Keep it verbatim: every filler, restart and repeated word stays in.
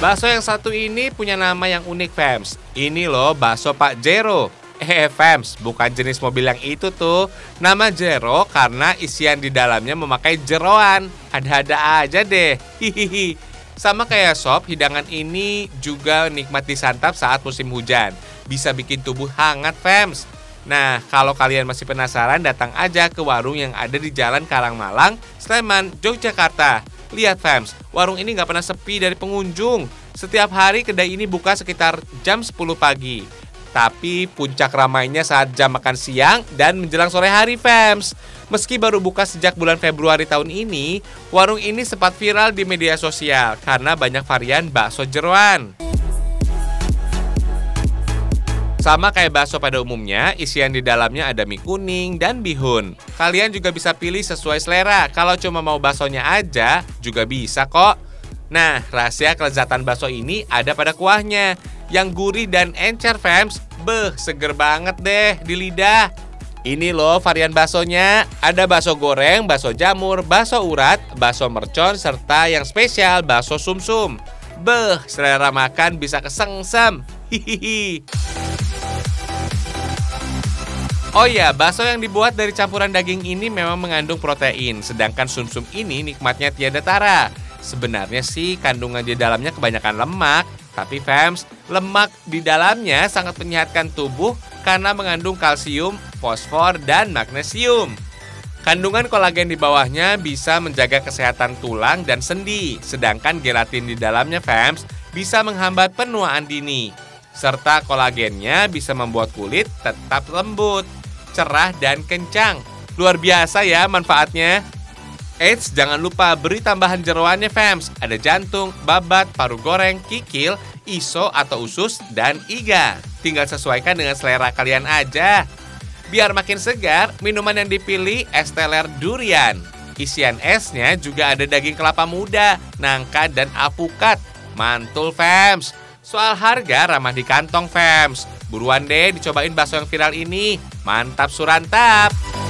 Bakso yang satu ini punya nama yang unik, Fams. Ini loh bakso Pak Jero. Eh, Fams, bukan jenis mobil yang itu tuh. Nama Jero karena isian di dalamnya memakai jeroan. Ada-ada aja deh. Hihihi. Sama kayak sop, hidangan ini juga nikmat disantap saat musim hujan. Bisa bikin tubuh hangat, Fams. Nah, kalau kalian masih penasaran, datang aja ke warung yang ada di Jalan Karangmalang, Sleman, Yogyakarta. Lihat, Fams, warung ini nggak pernah sepi dari pengunjung. Setiap hari kedai ini buka sekitar jam sepuluh pagi. Tapi puncak ramainya saat jam makan siang dan menjelang sore hari, Fams. Meski baru buka sejak bulan Februari tahun ini, warung ini sempat viral di media sosial karena banyak varian bakso jeroan. Sama kayak bakso pada umumnya, isian di dalamnya ada mie kuning dan bihun. Kalian juga bisa pilih sesuai selera. Kalau cuma mau baksonya aja, juga bisa kok. Nah, rahasia kelezatan bakso ini ada pada kuahnya. Yang gurih dan encer, Fams. Beh, seger banget deh di lidah. Ini loh varian baksonya. Ada bakso goreng, bakso jamur, bakso urat, bakso mercon, serta yang spesial bakso sumsum. Beh, selera makan bisa kesengsem. Hihihi. Oh ya, bakso yang dibuat dari campuran daging ini memang mengandung protein, sedangkan sumsum ini nikmatnya tiada tara. Sebenarnya sih kandungan di dalamnya kebanyakan lemak, tapi Fams, lemak di dalamnya sangat menyehatkan tubuh karena mengandung kalsium, fosfor, dan magnesium. Kandungan kolagen di bawahnya bisa menjaga kesehatan tulang dan sendi, sedangkan gelatin di dalamnya, Fams, bisa menghambat penuaan dini. Serta kolagennya bisa membuat kulit tetap lembut, cerah, dan kencang. Luar biasa ya manfaatnya. Eits, jangan lupa beri tambahan jeroannya, Fams. Ada jantung, babat, paru goreng, kikil, iso atau usus, dan iga. Tinggal sesuaikan dengan selera kalian aja. Biar makin segar, minuman yang dipilih es teler durian. Isian esnya juga ada daging kelapa muda, nangka, dan alpukat. Mantul, Fams. Soal harga ramah di kantong, Fams. Buruan deh dicobain bakso yang viral ini. Mantap surantap.